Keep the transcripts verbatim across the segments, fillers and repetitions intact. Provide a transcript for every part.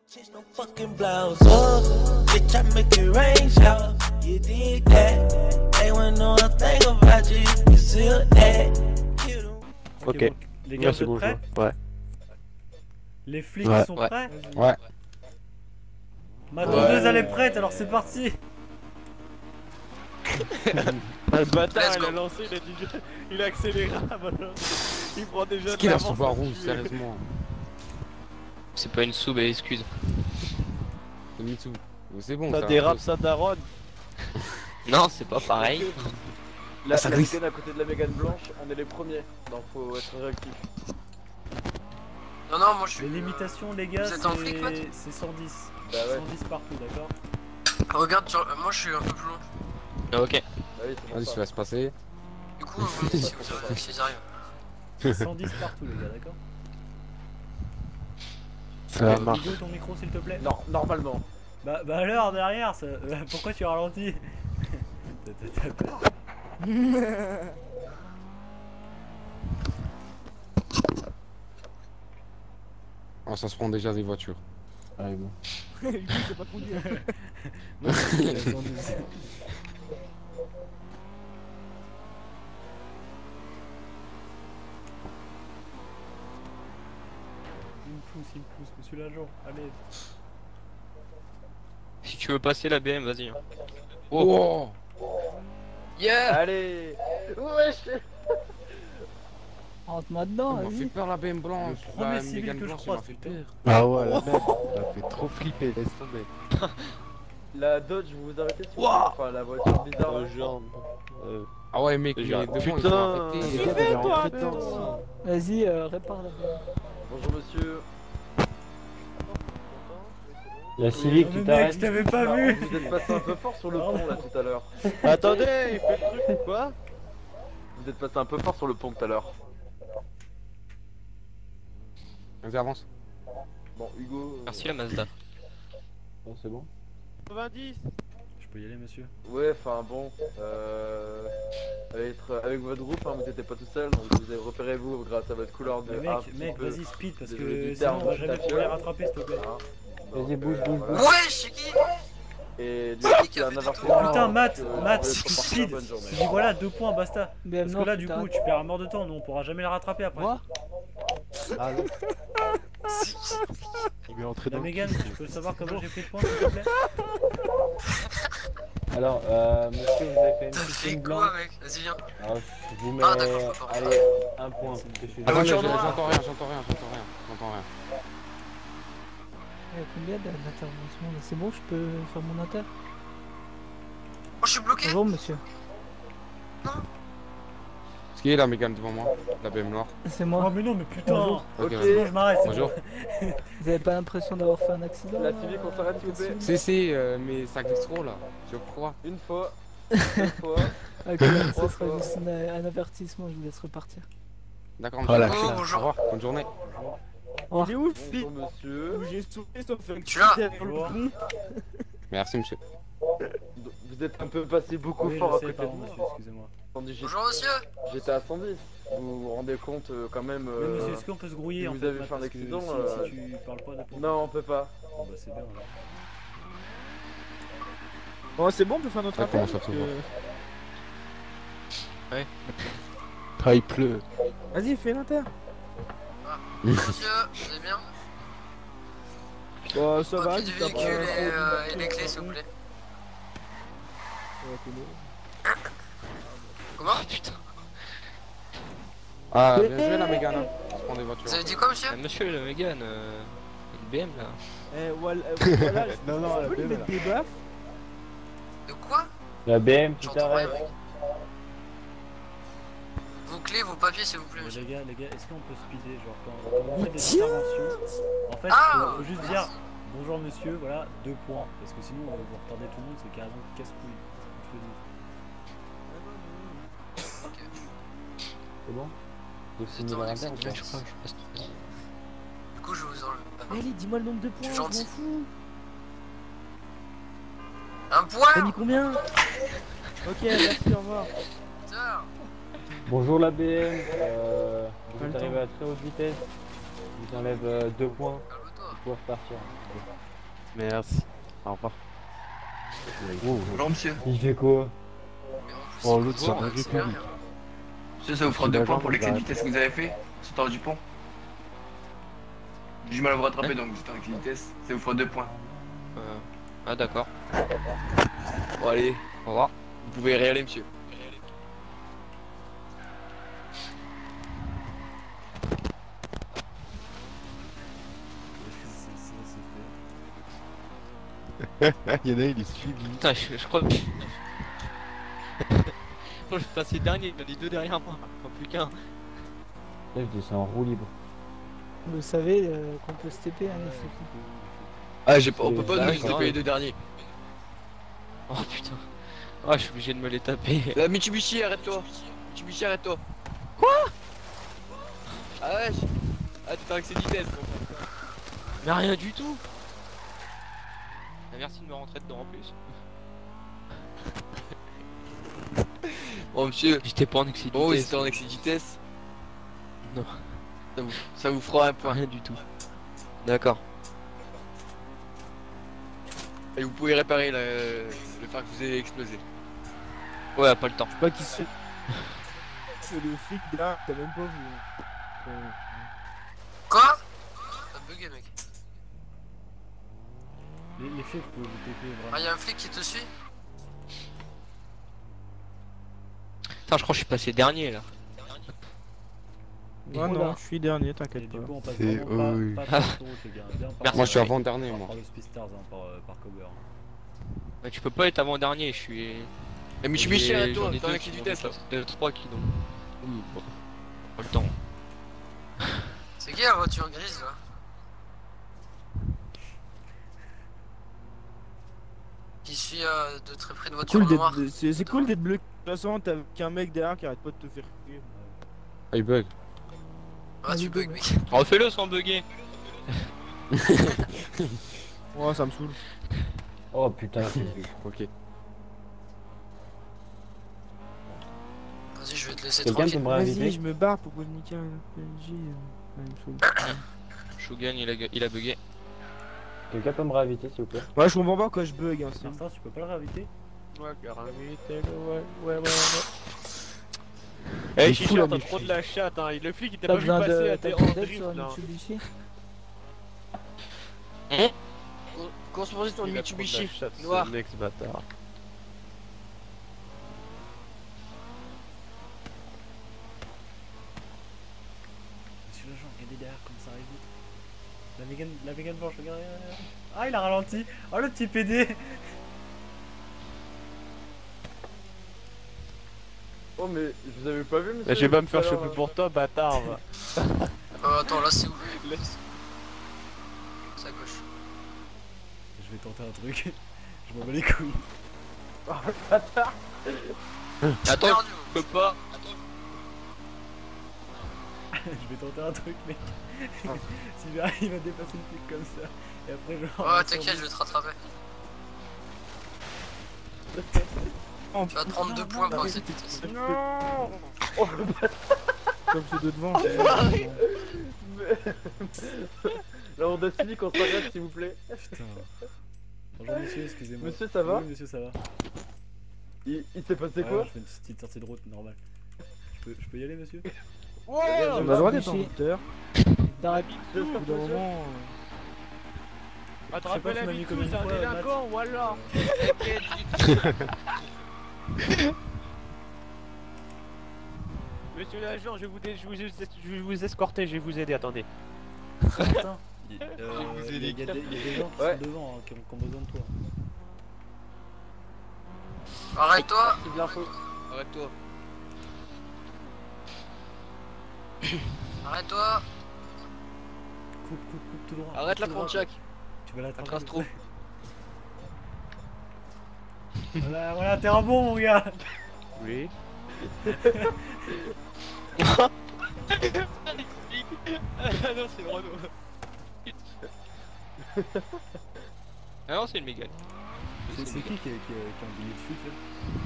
Change no fucking blouse up, bitch, I make it rain shower. You did that, they wouldn't know a thing about you if you still that. Ok, bon, les gars, ouais, vous c'est êtes bon, prêts? ouais. Les flics Ouais. sont Ouais. prêts? Ma Ouais. tondeuse elle est prête, alors c'est parti. Ah, le bâtard, Let's il go. a lancé, il a dit je- il a accéléré, voilà. Il prend déjà Qu'est-ce de qu'il a l'avance son voix là-dessus. rouge, sérieusement? C'est pas une sous, mais excuse. Mitsu. C'est bon, Ça va. dérape, ça daronne. Non, c'est pas pareil. La, ça la glisse. Mégane à côté de la Mégane blanche, on est les premiers, donc faut être réactif. Non, non, moi je suis. Les limitations, les gars, Vous êtes en flic, Matt c'est c'est cent dix. Bah ouais, cent dix partout, d'accord? Regarde, sur... moi je suis un peu plus loin. Ah, ok. bah oui, c'est pour Vas-y, ça. ça va se passer. Du coup, vous me dites si vous arrivez, si j'arrive. cent dix partout, les gars, d'accord? Ça marche. Hugo, ton micro, s'il te plaît. Non, normalement. Bah, bah alors, derrière, ça... euh, pourquoi tu ralentis? Oh, ça se prend déjà des voitures. Allez, bon. C'est pas conduire. Moi, je suis à cent dix. Il me pousse, il me pousse, monsieur l'agent, allez. Si tu veux passer la B M, vas-y. hein. Oh, Yeah! Allez. Wesh. Rentre-moi dedans, il m'a fait vas-y. peur la B M blanche. Le premier La civil Mégane que je blanche, il croise, m'a fait putain. peur. Ah ouais, la merde, elle a fait trop flipper, laisse tomber. La Dodge, vous vous arrêtez s'il vous plaît. Enfin, la voiture bizarre. Oh, là. genre. Euh, Ah ouais, mec, Déjà, mais devant, ils putain, sont arrêtés. les gars, t'avais rentré dedans aussi. Vas-y, euh, répare la balle. Bonjour monsieur. La civique, Mais mec, je t'avais pas Non, vu. Vous êtes passé un peu fort sur le pont là tout à l'heure. Attendez, il fait le truc ou quoi? Vous êtes passé un peu fort sur le pont tout à l'heure. Vas-y, avance. Bon, Hugo. euh, Merci la Mazda. Bon, c'est bon. quatre-vingt-dix. Je peux y aller, monsieur? Ouais, enfin bon. Euh... Avec, avec votre groupe, hein, vous n'étiez pas tout seul, donc vous avez repéré vous grâce à votre couleur de. Mais un mec, petit mec, peu. vas-y, speed, parce Désolé que du sinon terme, on va je jamais t'assure. pouvoir les rattraper, s'il te plaît. Hein. Vas-y, Donc, bouge, euh, bouge, voilà. bouge. Ouais, c'est qui? Et du C'est coup, qui qui il y a a un fait des avertissement. tours Putain, Matt, euh, Matt, vous pouvez repartir, speed. bonne journée. Je dis voilà, deux points, basta. B M Parce que noir, là, du coup, t'arrêtes. tu perds un mort de temps, nous on pourra jamais les rattraper après. Moi Ah non. Il est entré La dans le Mégane, cul. tu peux savoir comment j'ai pris le point, s'il te plaît? Alors, euh, monsieur, vous avez fait une T'as petite fait ligne quoi, blanche. mec? Vas-y, viens. Alors, je vous mets, Ah, d'accord, je comprends. allez, un point. parce que je suis Attends, mais voiture j'ai- noire. j'entends rien, j'entends rien, j'entends rien, j'entends rien. Il y a combien d'interventions là? C'est bon, je peux faire mon inter? Oh, je suis bloqué. Bonjour, monsieur. Ce qui est la Mégane devant moi, la B M noire. C'est Oh, moi. mais non, mais putain! Bonjour. Ok, Ok. vas-y. Sinon, je m'arrête. c'est Bonjour. Vous avez pas l'impression d'avoir fait un accident? La là civique, on s'arrête s'il vous plaît. Si, si, euh, mais ça glisse trop là, je crois. Une fois. Deux fois. Ok, ce sera juste une- un avertissement, je vous laisse repartir. D'accord, Oh, la monsieur. classe. Au Bonjour. revoir, bonne journée. Oh, Il est où le speed? Bonjour monsieur. J'ai soufflé sauf faire Tu l'as? derrière le Bonjour. pont. Merci, monsieur. Vous êtes un peu passé beaucoup Oui, fort je à sais, côté de pardon, moi. monsieur, excusez-moi. Tandis que Bonjour, monsieur. j'étais à cent dix. Vous vous rendez compte euh, quand même. Mais euh, monsieur, est-ce qu'on peut se grouiller si en vous fait, avez Matt, fait un parce que accident, si, euh, si tu parles pas de Non, on peut pas. Bon, bah c'est bien alors. Bon, c'est bon, on peut faire notre Ça appel. commence à se voir. Ah, il pleut. vas-y, fais l'inter. Bonjour, monsieur. Vous allez bien? Bon, ça va, Copie du t'as véhicule pas- et, euh, et les clés, s'il vous plaît. Comment? Putain. Ah, bien joué la Mégane, hein. On se prend des voitures. Vous avez dit quoi, monsieur? Ah, monsieur le Mégane, euh, une B M là. Eh, voilà, euh, voilà, Non, non, je peux lui mettre des baffes. De quoi? La B M qui J'entends rien, t'arrête. mec. Vos clés, vos papiers, s'il vous plaît, Mais monsieur. les gars, les gars, est-ce qu'on peut speeder genre quand, quand on fait des interventions? En fait, Ah, faut, faut juste dire merci. bonjour monsieur, voilà, deux points. Parce que sinon, euh, vous retardez tout le monde, c'est carrément casse-couille. Je te le dis. Ok. C'est bon? J'ai C'est fini temps leur avec inter ou cette pas? clé, je crois, je passe tout. Du coup, je vous enlève. Ah, non. Allez, dis-moi le nombre de points, Je je suis m'en gentil. fous. Un T'as point! mis combien? Ok, merci, au revoir. Putain. Bonjour la B M, euh, Pas vous le êtes arrivé à très haute vitesse. Je vous enlève euh, deux points. Calme-toi. pouvoir partir. Merci. Au revoir. Bonjour monsieur. Il fait quoi? Oh, l'autre, ça Bon, va c'est du bien. Monsieur, ça vous fera Si deux la points jambe, pour l'excès de bah, vitesse que vous avez fait, sautant du pont. J'ai du mal à vous rattraper donc juste en excès de vitesse, ça vous fera deux points. Euh... Ah d'accord. Bon allez, Au revoir. vous pouvez réaller monsieur. Il y en a, il est suivi. Putain, je, je crois que... Je suis passé dernier, il y en a dit deux derrière moi, enfin plus qu'un. Là, je descends en roue libre. Vous savez euh, qu'on peut se T P, hein, les flics. Ah j'ai pas, on peut pas Bah, nous oui, taper non. les deux derniers. Oh putain. Ah, je suis obligé de me les taper. La Mitsubishi, arrête-toi. Mitsubishi, arrête-toi. Quoi? Ah ouais. je- Ah t'es en excès de vitesse. Bon. Mais rien du tout. Ah, merci de me rentrer dedans en plus. Bon monsieur, J'étais pas en excès de bon oui vitesse. c'était en excès de vitesse. Non. Ça vous, ça vous fera un point. Rien du tout. D'accord. Et vous pouvez réparer le, le phare que vous avez explosé. Ouais, pas le temps. Je sais pas qui c'est. C'est le flic là, t'as même pas vu. Euh, Quoi? T'as bugué, mec. Les, les flics, vous pouvez vous T P Ah, vraiment. y'a un flic qui te suit? Putain, je crois que je suis passé dernier là. Ah Oula. non, je suis dernier, Et t'inquiète du pas. coup, on passe C'est vraiment horrible. pas, pas par autoroute, les gars. Bien par- Merci. Moi, je suis Ouais. avant-dernier, par- moi. Par le Speedstars, hein, par, euh, par Cover. Bah, tu peux pas être avant dernier, je suis. La Mitsubishi, J'ai- arrête-toi, j'en ai t'es en deux excès de qui vitesse là. m'ont dépassé. Deux, trois qui l'ont. Ouh, bon. Pas le temps. C'est qui la voiture grise là? Qui suit euh, de très près de voiture Cool noire? d'être- C'est c'est cool d'être bloqué. De toute façon, t'as qu'un mec derrière qui arrête pas de te faire chier. Ah, il bug. Ah, tu bugs, mec. Refais-le sans bugger. Ouais, ça me saoule. Oh putain, Ok. Vas-y, je vais te laisser quelqu'un peut tranquille. me Vas-y, réinviter? je me barre pour pas niquer un P N J. euh, ouais, il me saoule. Shogun, il a, gu- il a bugué. Quelqu'un peut me réinviter s'il vous plaît? Ouais, je comprends pas quand je bug. Hein, c'est- Martin, tu peux pas le réinviter? Ouais, carrément, ouais, ouais, ouais, ouais. Eh, Il est Chicha, fou, la t'as mec. trop de la chatte, hein. Le flic, il t'a T'as pas vu besoin passer de à t'as tes besoin en d'aide drift sur un là. Mitsubishi? Comment se passe ton Il a trop de la Mitsubishi chatte, ce noir? mec, ce bâtard. Monsieur l'agent, regardez derrière comme ça arrive vite. La vegan, la vegan blanche, regarde, regarde, regarde. Ah, il a ralenti. Oh, le petit P D. Oh mais je vous avais pas vu monsieur. Bah, je vais pas me faire tout à l'heure, choper euh. pour toi, bâtard. va. Euh, attends, là c'est où? C'est à gauche. Je vais tenter un truc. Je m'en bats les couilles. Attends, Perdu. je peux pas. Je vais tenter un truc, mec. S'il arrive, il va dépasser le flic comme ça. Et après, je Ouais, t'inquiète, je vais te rattraper. Oh, Tu vas te prendre deux points pour cette vitesse. non. Comme ceux de devant. La Honda Civic, on s'arrête s'il vous plaît. Putain. Bonjour, monsieur, excusez-moi. Monsieur, ça va? Oui, monsieur, ça va. Il, il s'est passé Ouais, quoi? je fais une petite sortie de route normale. Je peux, je peux y aller, monsieur? On a le droit d'être en Michi. hauteur. T'arrêtes. Au bout d'un moment. euh, Ah, tu rappelles la vie, c'est un délinquant, voilà. Monsieur l'agent, je vais vous, dé- je, vous, je vais vous escorter, je vais vous aider, attendez. Attends, il y, a- euh, vous il y a- il y a des il y a des gens qui Ouais. sont devant, hein, qui, ont, qui ont besoin de toi. Arrête-toi. C'est de l'info. Arrête-toi. Arrête-toi. Coupe, coupe, coupe tout droit. Arrête la tout droit, Pontiac. quoi. Tu vas la La trace trop. Voilà, voilà, t'es un bon, mon gars. Oui. Ah non, c'est le Renault. Ah non, c'est une Mégane. C'est c'est qui qui, qui, qui a un billet de fuite là?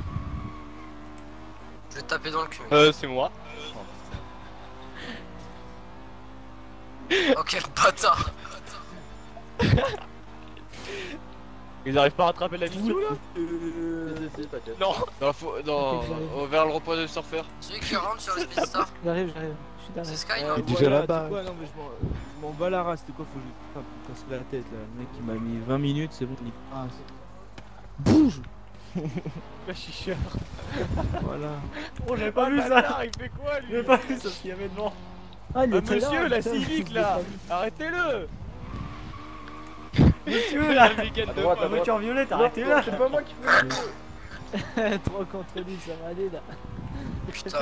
Je vais te taper dans le cul. Euh, c'est moi. Oh quel bâtard. Ils arrivent pas à rattraper la vidéo là? Si, si, si, t'inquiète. Non. Dans la fo... dans... J'arrive. vers le rond-point de surfeur. Celui qui rentre sur le Speedstar, J'arrive, j'arrive. Je suis c'est derrière. Sky, Euh, non déjà voilà, là-bas. tu sais quoi, non mais je m'en- je m'en bats la race, c'était quoi, faut que je frappe me casser la tête là, le mec il m'a mis vingt minutes, c'est bon, il passe. Bouge. La chicha. Voilà. Oh, j'avais pas vu ça. Il fait quoi lui? J'avais pas vu ça, ce qu'il y avait devant. Ah, il Ah, était là, monsieur, la putain, civique je là, l'ai arrêtez-le. Monsieur là. À droite, La à droite. voiture violette, Non, arrêtez là. C'est pas moi qui fais le jeu. pas vu. Trois contre lui, ça va aller là. Putain,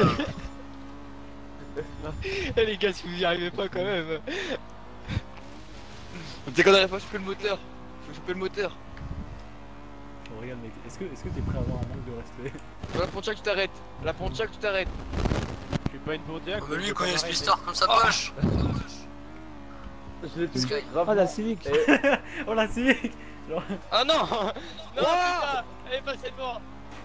Eh les gars, si vous y arrivez pas quand même. Dès qu'on arrive pas à choper le moteur. Faut choper le moteur. Oh, regarde mec, est-ce que est-ce que t'es prêt à avoir un manque de respect? La Pontiac, tu t'arrêtes. La Pontiac, tu t'arrêtes. Je suis pas une Pontiac. oh, mais lui il je connaît le peux Speedstar comme sa poche. Je l'ai tué Sky. grave. Ah, la civique. Et Oh la civique. Ah non. Non putain. Elle est passée devant.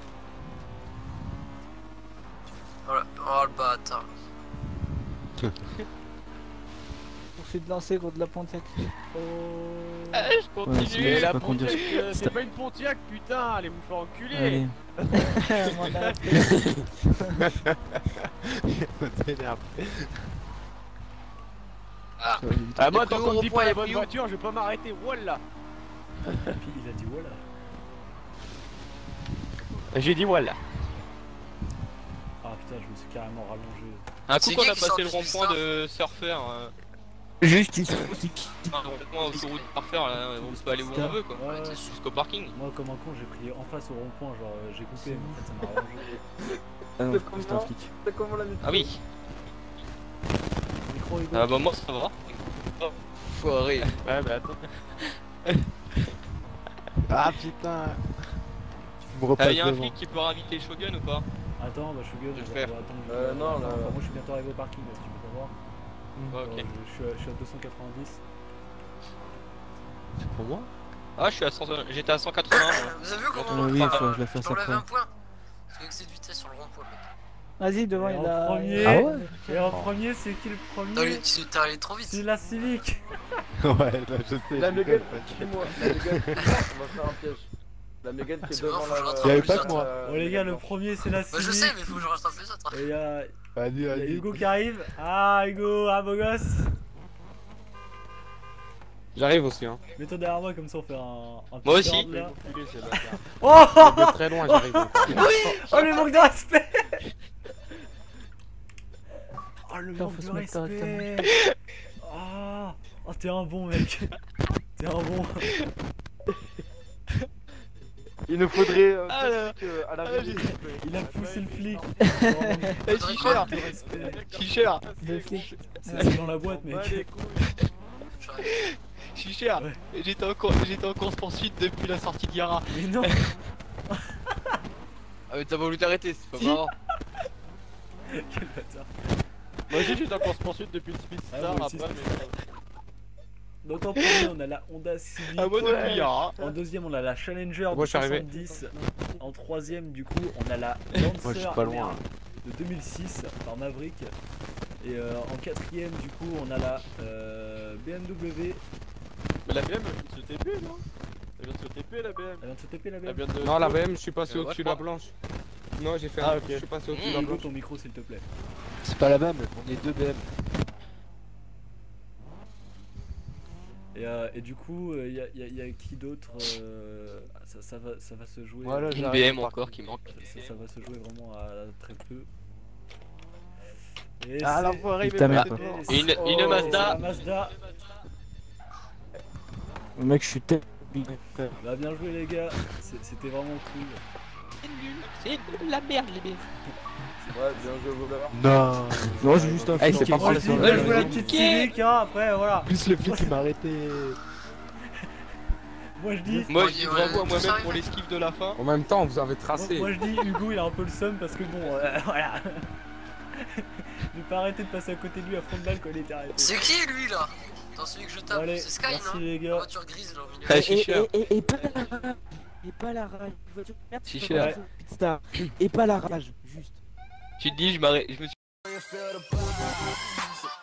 Oh, la- oh le bâtard. On fait de lancer contre la Pontiac. Oh. Eh, je Ouais, continue. c'est- Mais la pas conduire. Pontiac, euh, c'est pas une Pontiac, putain, allez vous faire enculer. Allez. Mon appel. Ah moi Après, tant au qu'on me dit rond-point, pas y a les bonnes plus où voitures, je vais pas m'arrêter, voilà. Puis il a dit voilà. J'ai dit voilà. Ah putain, je me suis carrément rallongé. Un coup C'est qu'on qui a qui passé sort le du rond-point Speedstar de surfeur, euh, Juste ici. enfin, le rond-point autoroute surfeur, là, on peut aller où on veut quoi. Ouais, ouais. Jusqu'au parking. Moi comme un con j'ai pris en face au rond-point, genre euh, j'ai coupé mais en fait ça m'a rallongé. Ah non, C'est c'était un comment flic. C'est comment la musique? Ah oui. Micro Hugo. Ah bah moi ça va. Foiré. Ouais bah attends. Ah putain. Tu me Euh, repasses y'a un devant. flic qui peut raviter Shogun ou pas? Attends, bah je suis good. Je vais je faire. dois attendre, je Euh, dois- non, enfin, là. enfin, moi je suis bientôt arrivé au parking là, si tu veux pas voir. Ouais, ok. Euh, je, suis à, je suis à deux cent quatre-vingt-dix. C'est pour moi? Ah je suis à cent... j'étais à cent quatre-vingts. moi. Vous avez vu Ah comment oui, on faut que je la fasse je t'enlève après. un point? Parce que excès de vitesse sur le rond-point, mec. Vas-y, devant, Et il en a. premier. Ah ouais? Et en premier, c'est qui le T'as allé- premier? tu t'es allé trop C'est vite. la Civic. Ouais, là je sais. La je Mégane, rigole, suis-moi. La Mégane, on va faire un piège. La Mégane qui est C'est bon, devant faut que je la. rattrape Y'avait les pas que autres. moi. Bon les gars, le premier c'est la Bah je Civic. sais, mais faut que je rattrape les autres. Et y'a Vas-y, y a vas-y. Hugo qui arrive. Ah Hugo, ah beau gosse. J'arrive aussi, hein. Mets-toi derrière moi comme ça on fait un, un petit Moi aussi. turn, là. Enculé, c'est bâtard. Oh, De très loin, j'arrive. oh le manque de respect. Oh le Putain, manque faut de se mettre respect. Oh, oh t'es un bon mec. T'es un bon. Il nous faudrait. euh, Ah là. flic, euh, à la Ah, régie, j'ai- s'il vous plaît. Il a poussé le flic. Eh, Chichère. De respect. Chichère. Le flic. C'est dans la boîte mec. Bah, les couilles. J'arrive. Chichère. Ouais. J'étais en course, j'étais en course poursuite depuis la sortie de Yara. Mais non. Ah mais t'as voulu t'arrêter, c'est pas Si. marrant. Quel bâtard. Moi aussi j'étais en course poursuite depuis le Ah, Speedstar moi aussi, après mais... Donc en premier on a la Honda Civic. Ah moi depuis Yara. En deuxième on a la Challenger Moi, de je suis arrivé. soixante-dix. En troisième du coup on a la Moi, je Lancer suis pas loin. de deux mille six par Maverick. Et euh, en quatrième du coup on a la euh, B M W. Mais la B M, elle se T P non? Elle vient de se T P la B M. Elle vient de se taper la B Elle M. vient de... Non, la B M, je suis passé Euh, au-dessus de ouais, la blanche. Non, j'ai fait Ah, un... ok. Je suis passé au-dessus de la Hugo blanche. ton micro s'il te plaît. C'est pas la B M, on est deux B M. Et, euh, et du coup il y, a- y a- y a qui d'autre euh, ça, ça, va, ça va se jouer. Voilà, euh, j'ai- Une B M encore qui manque. ça, ça va se jouer vraiment à très peu. Et Ah c'est- l'enfoiré, il Ta met mère, pas quoi. de- c'est- Une, oh, une c'est Mazda. la Mazda. Mec, je suis tellement. Bah bien joué les gars, C'est- c'était vraiment cool. C'est de la merde les B M. Ouais, bien joué, voleur. Non. Non, j'ai juste un Eh, flic c'est qui pas m'a Moi je parlé dis sur bien le- joué la le- petite Civic hein, après voilà. Plus le flic qui m'a arrêté. Moi je dis, Moi Ouais, je dis ouais, bravo à tout moi-même ça pour arrive. l'esquive de la fin. En même temps, vous avez moi, tracé. moi, je dis Hugo il a un peu le seum parce que bon euh, voilà. J'ai pas arrêté de passer à côté de lui à fond de balle quand il était arrêté. C'est qui lui là? Dans celui que je Bon, tape, allez, c'est Sky merci non? les La gars. voiture grise là au milieu. Ah, Et, Chichère. et, et, et pas la rage. Et pas la rage. Voiture de merde, Chichère. c'est pas la Speedstar. Et pas la rage, juste. Tu te dis je m'arrête, je me suis You feel the buzz.